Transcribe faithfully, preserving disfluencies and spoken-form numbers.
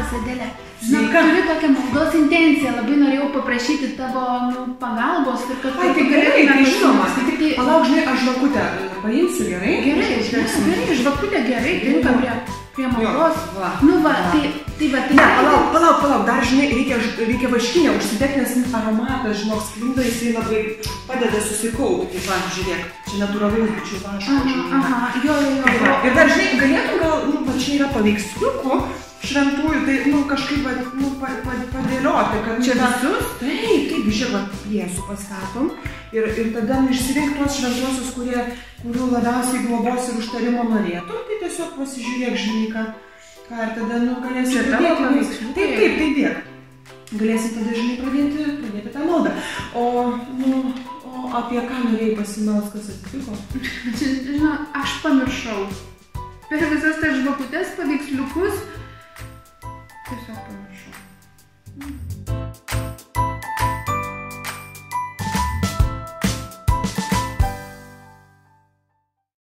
Labas, Adelė. Žinok, turiu tokią maldos intenciją, labai norėjau paprašyti tavo nu, pagalbos ir kad... Ai, tai gerai, tai žinoma. Tai tik palauk, žinai, aš žvakutę paimsiu, gerai? Gerai, gerai, žvakutė gerai, tinka prie, prie maldos. Va, nu va, va. tai, tai va, tai... Ne, palauk, palauk, palauk, dar žinai, reikia, reikia vaškinę užsidėti, nes aromatas, žinok, sklinda, jisai labai padeda susikaupti. Va, žiūrėk, čia natūralaus bičių vaško. Aha, aha, jo, jo, jo. Va, ir dar, žinai, galėtum gal, nu, va, čia yra paveiksliukų šventųjų, tai, nu, kažkaip, va, nu, pa, pa, padėlioti, kad čia ta, visus? Taip, taip, žiūrėk, pjesų pastatom ir, ir tada nu, išsirink tuos šventuosius, kurie, kurių labiausiai globos ir užtarimo norėtum, tai tiesiog pasižiūrėk, žinai, ką, ką ir tada, nu, galėsi čia pradėti. paveiksliukai? Taip, taip, taip, dėk. Galėsi tada, žinai, pradėti, pradėti tą maldą. O, nu, o apie ką norėjai pasimelst, kas atsitiko? Žinau, aš pamiršau. Per visas tas žvakutes, paveiksliukus, tiesiog pamiršau.